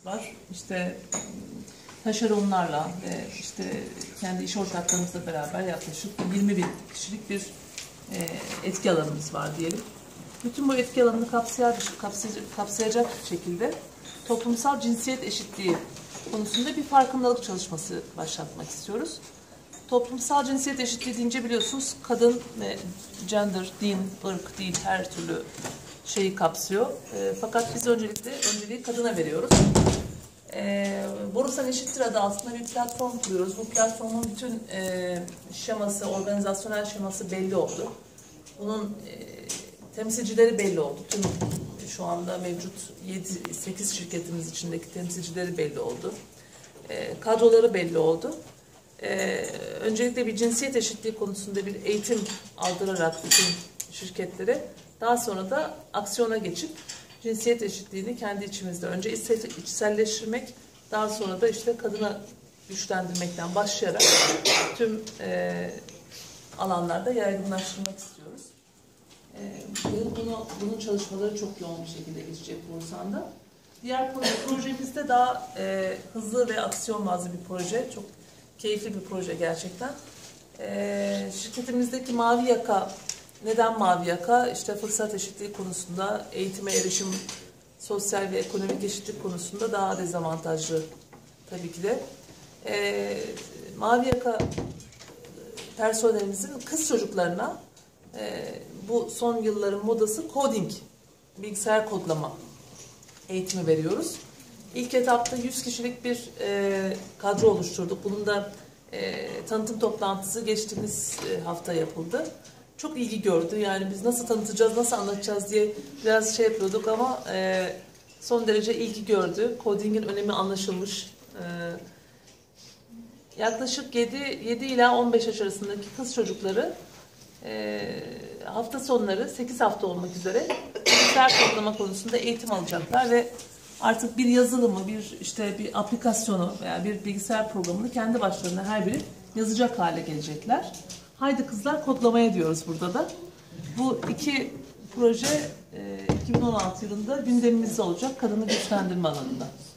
var. İşte taşeronlarla ve işte kendi iş ortaklarımızla beraber yaklaşık 20 bin kişilik bir etki alanımız var diyelim. Bütün bu etki alanını kapsayacak şekilde toplumsal cinsiyet eşitliği konusunda bir farkındalık çalışması başlatmak istiyoruz. Toplumsal cinsiyet eşitliği deyince biliyorsunuz kadın ve gender, din, ırk, dil her türlü şeyi kapsıyor. Fakat biz önceliği kadına veriyoruz. Borusan Eşittir adı altında bir platform kuruyoruz. Bu platformun bütün şeması, organizasyonel şeması belli oldu. Bunun temsilcileri belli oldu. Tüm şu anda mevcut 8 şirketimiz içindeki temsilcileri belli oldu. Kadroları belli oldu. Öncelikle bir cinsiyet eşitliği konusunda bir eğitim aldırarak bütün şirketlere, daha sonra da aksiyona geçip cinsiyet eşitliğini kendi içimizde önce içselleştirmek, daha sonra da işte kadına güçlendirmekten başlayarak tüm alanlarda yaygınlaştırmak istiyoruz. Bunun çalışmaları çok yoğun bir şekilde geçecek Borusan'da. Diğer projemizde daha hızlı ve aksiyon bazlı bir proje. Çok keyifli bir proje gerçekten. Şirketimizdeki Mavi Yaka, neden Mavi Yaka? İşte fırsat eşitliği konusunda, eğitime erişim, sosyal ve ekonomik eşitlik konusunda daha dezavantajlı tabii ki de. Mavi Yaka personelimizin kız çocuklarına bu son yılların modası coding, bilgisayar kodlama eğitimi veriyoruz. İlk etapta 100 kişilik bir kadro oluşturduk. Bunun da tanıtım toplantısı geçtiğimiz hafta yapıldı. Çok ilgi gördü. Yani biz nasıl tanıtacağız, nasıl anlatacağız diye biraz şey yapıyorduk ama son derece ilgi gördü. Coding'in önemi anlaşılmış. Yaklaşık 7 ila 15 yaş arasındaki kız çocukları hafta sonları 8 hafta olmak üzere bilgisayar kodlama konusunda eğitim alacaklar ve artık bir yazılımı, bir aplikasyonu veya bir bilgisayar programını kendi başlarına her biri yazacak hale gelecekler. Haydi kızlar kodlamaya diyoruz burada da. Bu iki proje 2016 yılında gündemimizde olacak kadını güçlendirme alanında.